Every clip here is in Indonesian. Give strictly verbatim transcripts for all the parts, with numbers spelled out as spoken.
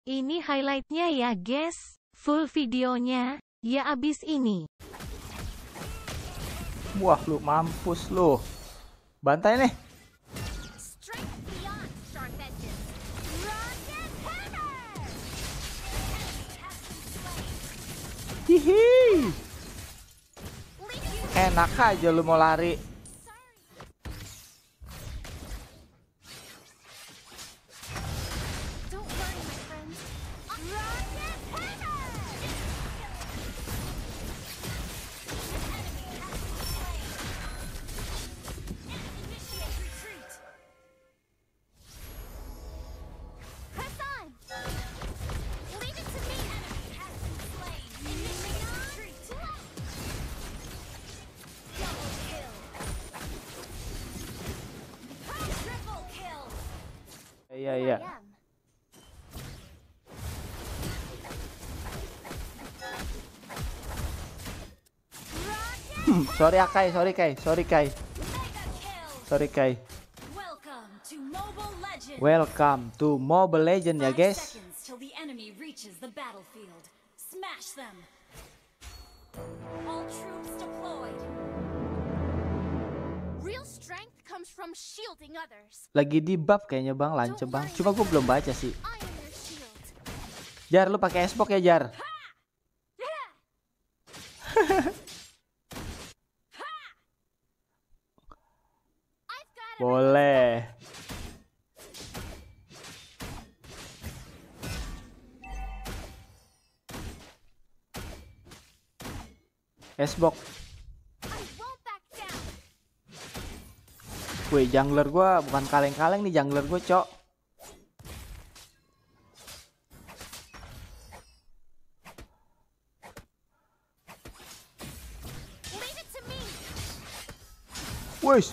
Ini highlightnya ya guys, full videonya, ya abis ini. Wah lu mampus lu. Bantai nih. Hihi. Enak aja lu mau lari. Iya iya. Hmm, sorry Akai, sorry Kai, sorry Kai. Sorry Kai. Welcome to Mobile Legends ya guys. Lagi di buff kayaknya bang, lance bang. Cuma gue belum baca sih. Jar, lu pakai Xbox ya Jar? Boleh. Xbox. Wih, jungler gua bukan kaleng-kaleng nih, jungler gua, cok. Wih.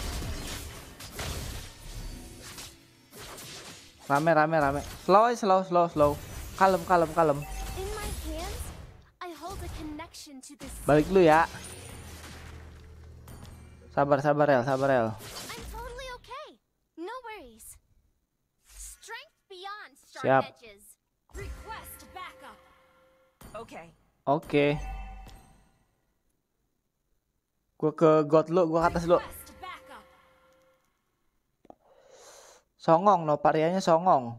Rame rame rame. Slow slow slow slow. Kalem kalem kalem. Balik dulu ya. Sabar sabar El, sabar El. Siap. Oke. Oke. Gua ke God lu, gua ke atas lu. Songong, no varianya songong.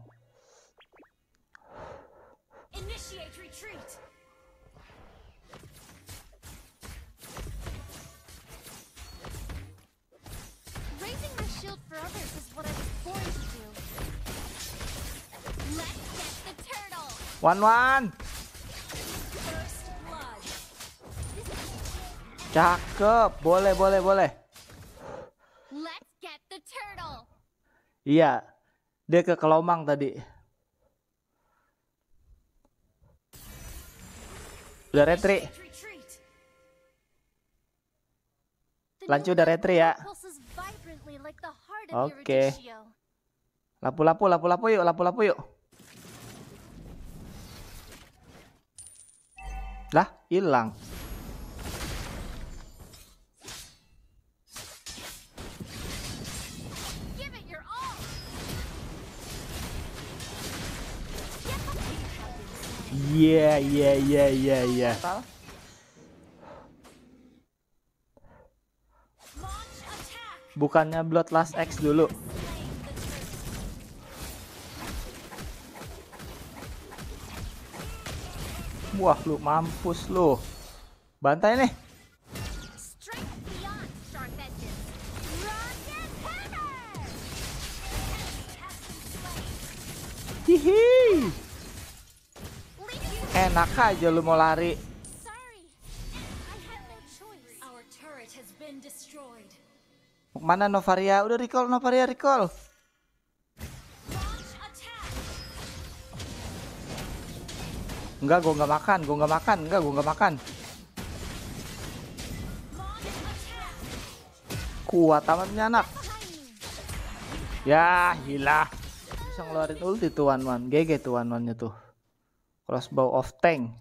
One one. Cakep, boleh boleh boleh. Iya, dia ke Kelomang tadi. Udah retri. Lanjut udah retri ya. Oke. Lapu-lapu, lapu-lapu yuk, lapu-lapu yuk. Lah, hilang. Iya, iya, iya, iya, iya. Bukannya Bloodlust X dulu. Wah, lu mampus lu. Bantai nih. Hihi. Enak aja lu mau lari. Mau mana Novaria? Udah recall Novaria, recall. Enggak, gua nggak makan, gua nggak makan, enggak, gua nggak makan. Kuat amatnya anak. Ya, gila. Bisa ngeluarin ulti tuh one one. G G tuh one one-nya tuh. Crossbow of Tank.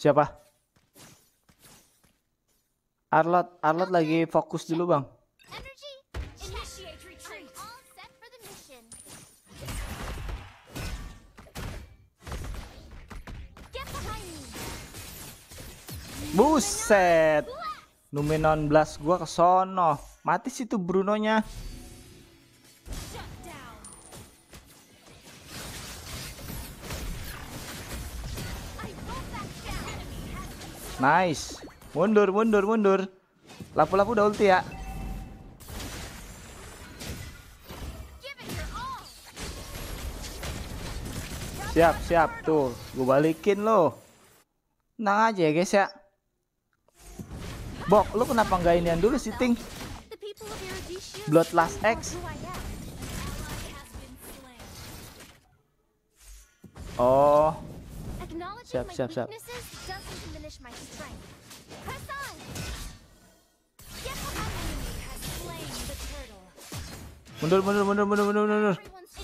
Siapa? Arlot, Arlot lagi fokus dulu bang. Buset, Numenon Blast gua kesono, mati situ Bruno-nya. Nice, mundur mundur mundur. Lapu-lapu udah ulti ya. Siap siap tuh, gue balikin lo. Tenang aja ya guys ya. Bok, lu kenapa nggak inian dulu sih Ting? Bloodlust X. Oh. Siap siap siap. Mundur mundur mundur mundur mundur mundur.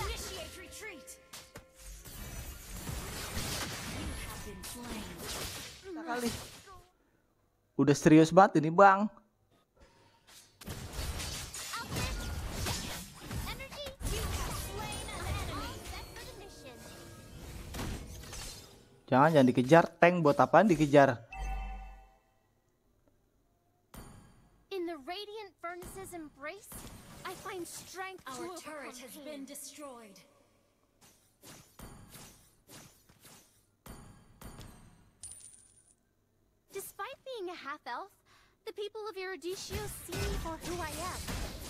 Kali. Udah serius banget ini bang. Jangan jangan dikejar, tank buat apaan dikejar? In the radiant furnace's embrace, I find strength. Our turret has been destroyed. Despite being a half elf, the people of Eruditio see me for who I am.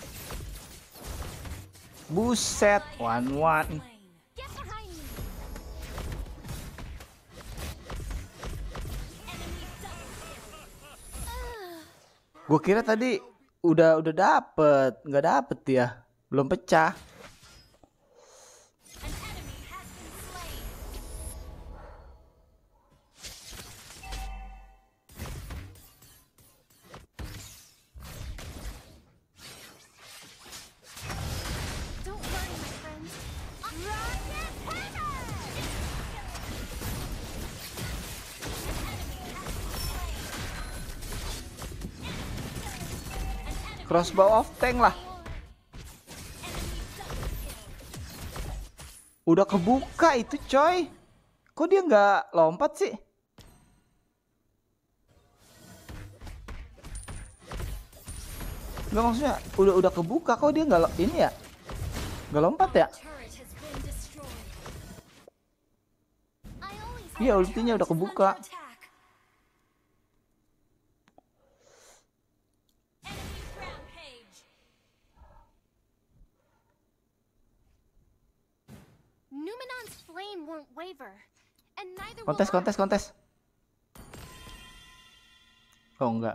Buset, one one. Get behind me. Gue kira tadi udah udah dapet, nggak dapet ya, belum pecah. Crossbow of tank lah. Udah kebuka itu coy. Kok dia nggak lompat sih? Nggak, maksudnya udah udah kebuka kok dia nggak ini ya? Nggak lompat ya? Iya, ultinya udah kebuka. Kontes, kontes, kontes. Oh enggak.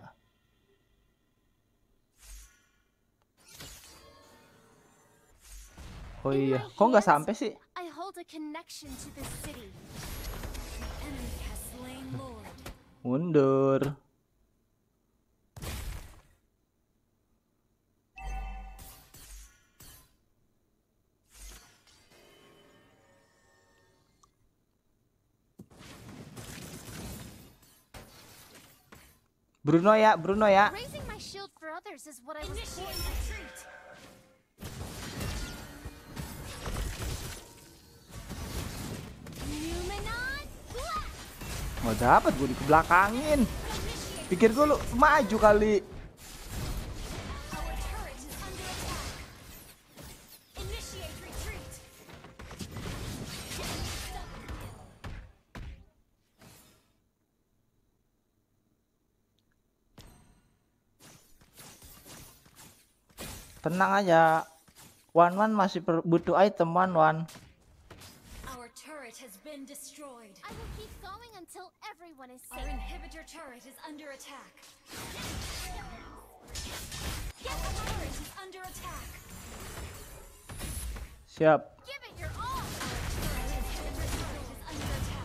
Oh iya, kok nggak sampai sih? Mundur. Bruno ya, Bruno ya. Mau dapat gue di kebelakangin. Pikir gue lu maju kali. Tenang aja, One One masih butuh item One One. Our turret has been destroyed. I will keep going until everyone is safe. Our inhibitor turret is under attack. Get the turret is under attack. Siap. Give it your all. Our turret inhibitor turret is under attack.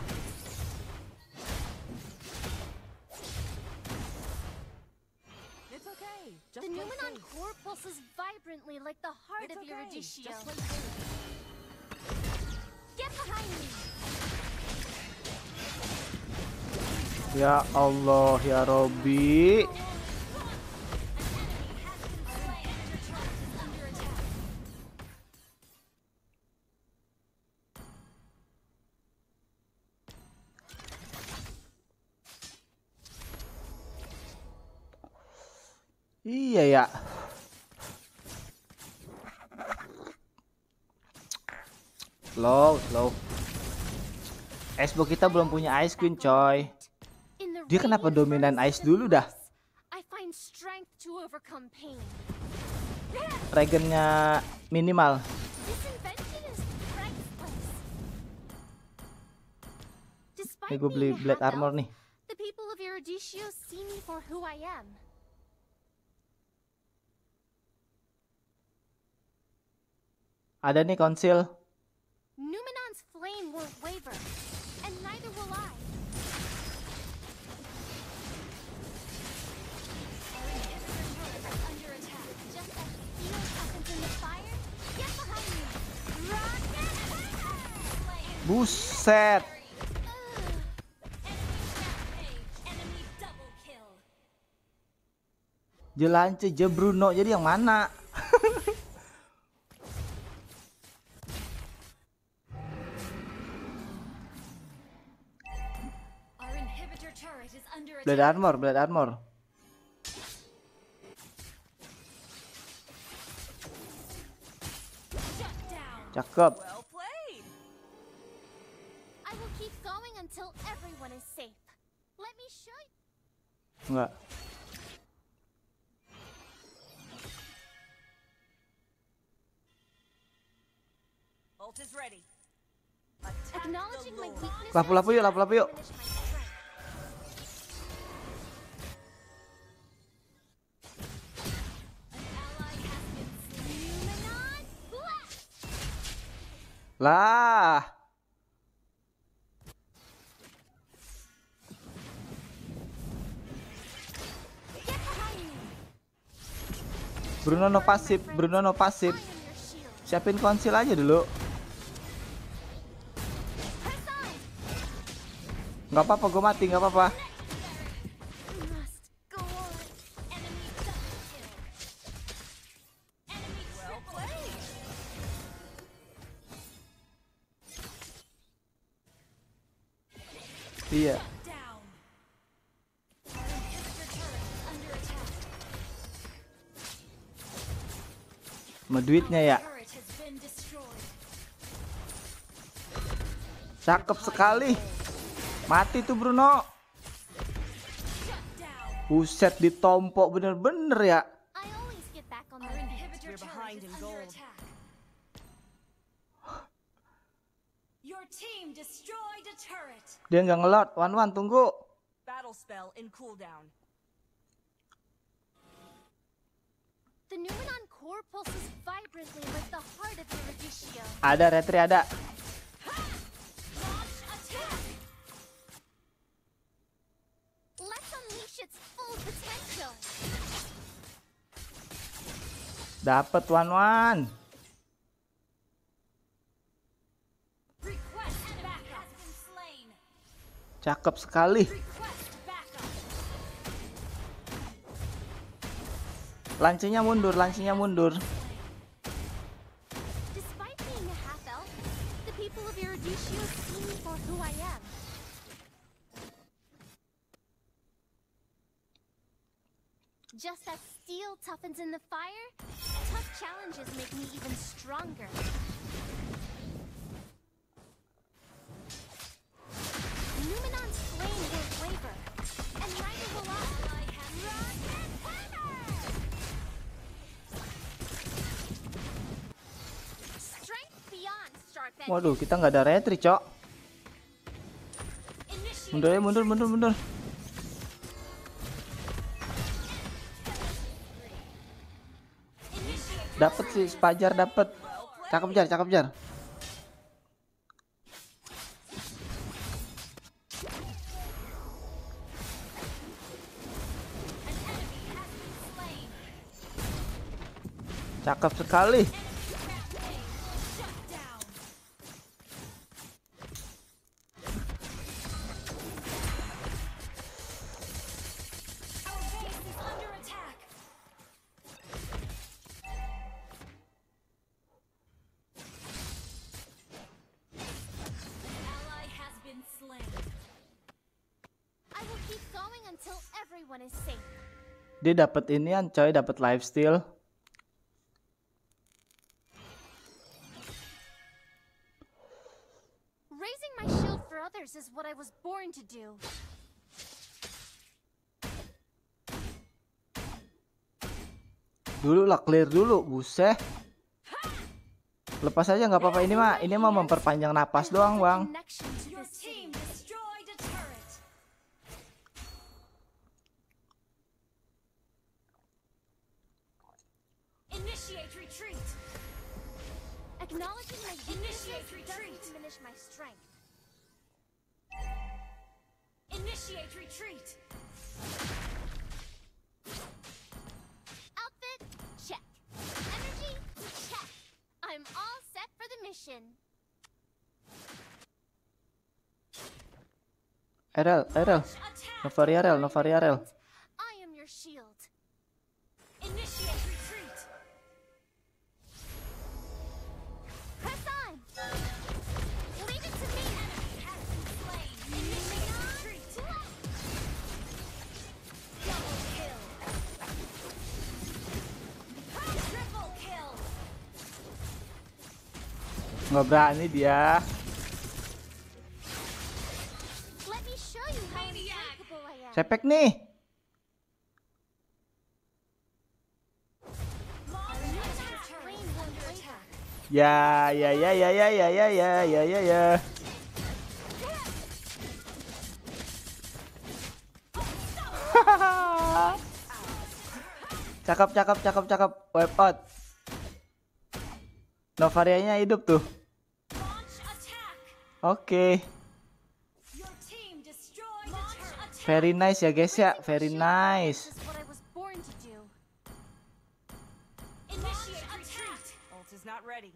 It's okay. Just The play Numenon safe. core pulses vibrantly like the heart It's of okay. Eurydicio. Just play safe. Get behind me. Ya Allah ya Robby. Iya ya. Slow, slow. Xbox kita belum punya Ice Queen, coy. Dia kenapa dominan Ice dulu dah? Regennya minimal. Nih gue beli Blade Armor nih. Ada nih konsil. Numenon's flame won't waver, and neither will I. Our inhibitor turret is under attack. Just as steel happens in the fire, get behind me. Rocket hammer! Buset. Enemy double kill. Jelance je Bruno, jadi yang mana? Blade Armor, Blade Armor. Cakep. I will keep going until everyone is safe. Let me show you. Enggak. Ult is ready. Acknowledging my weakness. Lapu-lapu yuk, lapu-lapu yuk. Lah. Bruno no pasif, Bruno no pasif. Siapin konsil aja dulu. Nggak apa-apa, gue mati, nggak apa-apa. Iya. Mau duitnya ya. Cakep sekali. Mati tuh Bruno. Buset, ditompok bener-bener ya. Dia nggak ngelot. Wan Wan tunggu. Battle spell in cooldown. The Numenon core pulses vibrantly like the heart of Eurydice. Ada retri ada. Let's unleash its full potential. Dapat Wan Wan. Cakep sekali. Lancinya mundur, lancinya mundur. Despite being a half elf, the people of Eurydice see me for who I am. Just as steel toughens in the fire, tough challenges make me even stronger. Numenon's flame won't waver, and neither will I. Rocket hammer! Strength beyond sharp edges. Waduh, kita nggak ada retri, Cok. Mundur ya, mundur, mundur, mundur. Dapat sih, Spajar dapat. Cakep jar, cakep jar. Cakep sekali. keep going until everyone is safe. Dia dapat inian coy, dapat lifesteal. Raising my shield for others is what I was born to do. Dulu lah, clear dulu, buset. Lepas aja nggak apa-apa, ini mah ini mah memperpanjang napas doang, Bang. Connection to Your this team city. destroyed a turret. Initiate retreat. Acknowledging my Initiate weaknesses retreat. doesn't diminish my strength. Initiate retreat. Outfit, check. Energy, check. I'm all set for the mission. Erel, Erel. Attack. Novari Erel, Novari Erel. I am your shield. Initiate retreat. Press on. Leave it to me. Enemy has been slain. Initiate retreat. Double kill. Triple kill. Nggak berani dia. Let me show you how unbreakable I am. Sepek nih. Launch attack. Flame under attack. Ya, ya, ya, ya, ya, ya, ya, ya, ya, ya, ya. Cakep, cakep, cakep, cakep. Wipe out. Novarianya hidup tuh. Launch attack. Oke. Your team destroyed a turret. Very nice ya guys ya. Very This nice. is what I was born to do. Initiate retreat. Ult is not ready.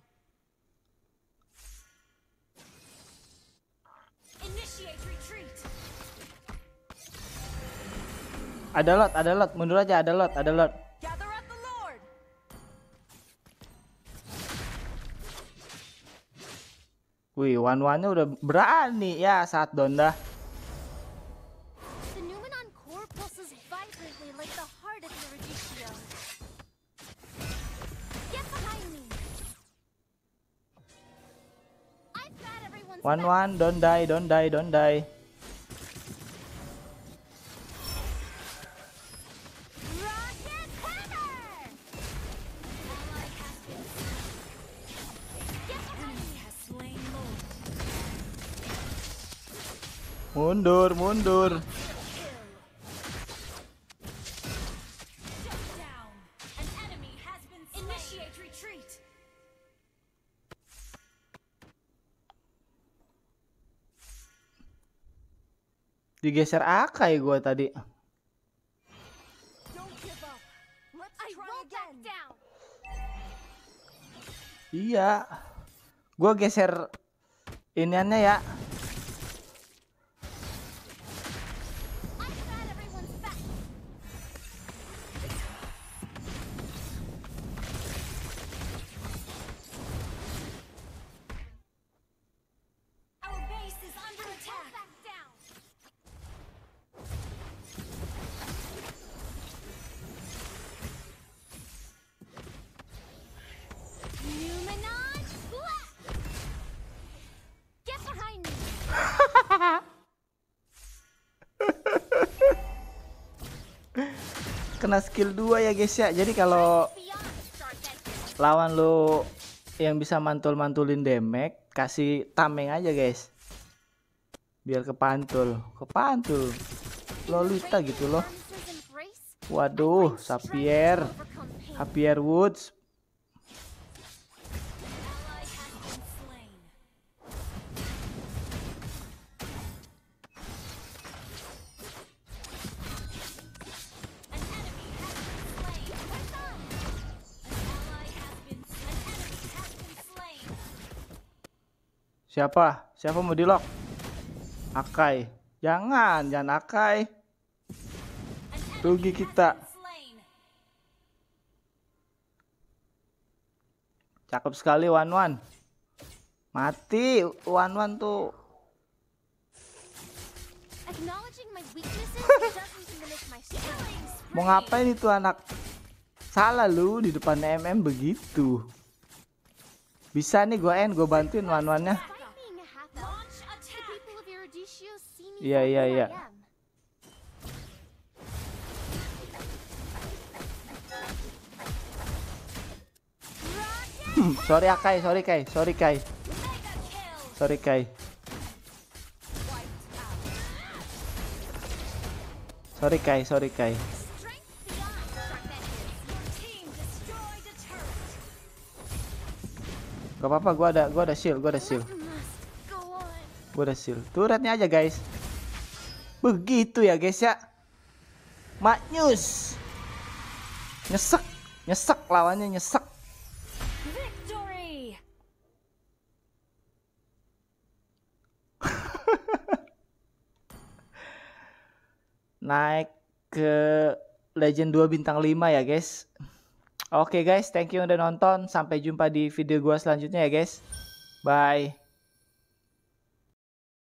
Initiate retreat. Ada lot, ada lot. Mundur aja, ada lot, ada lot. Gather up the Lord. Wih, one-one-nya udah berani ya saat Donda. The Numenon core pulses vibrantly like the heart of Eurydice. Get behind me. I've got everyone's back. One-one, don't die, don't die, don't die. Rocket hammer! Ally has been Get behind me. Has slain Lord. Mundur, mundur. Shut down. An enemy has been slain. Initiate retreat. Digeser Akai gua tadi. Don't give up. Let's I try won't back again. down. Iya. Gua geser iniannya ya. I've got everyone's back. Our base is under Won't attack. back down. Numenon black. Get behind me. Kena skill dua ya guys ya. Jadi kalau Beyond start that business. lawan lu yang bisa mantul-mantulin damage, kasih tameng aja guys. Biar kepantul, kepantul. Lolita gitu loh. Waduh, Xavier, Xavier Woods. Ally has been slain. An enemy has been slain. An ally has been An enemy has been slain. Siapa? Siapa mau di lock? Akai. Jangan, jangan Akai. An enemy Rugi has kita. been slain. Cakep sekali One One. Mati One One tuh. Acknowledging my weaknesses doesn't diminish my strength. Mau ngapain itu anak? Salah lu di depan M M begitu. Bisa nih gua end, gua bantuin one-one-nya. Despite being a half elf, Launch the attack. people of Eruditio see me Iya, for iya, who iya. I am. Hmm, sorry Akai, sorry Kai, sorry Kai, Mega kill. sorry Kai. Sorry Kai, sorry Kai. Strength beyond tremendous. Your team destroyed a turret. Gak apa-apa, gua ada, gua ada shield, gua ada shield, Must go on. gua ada shield. Turretnya aja guys. Begitu ya guys ya. Maknyus. Nyesek, nyesek lawannya nyesek. Victory. Naik ke Legend dua bintang lima ya guys. Oke guys, thank you udah nonton. Sampai jumpa di video gua selanjutnya ya guys. Bye.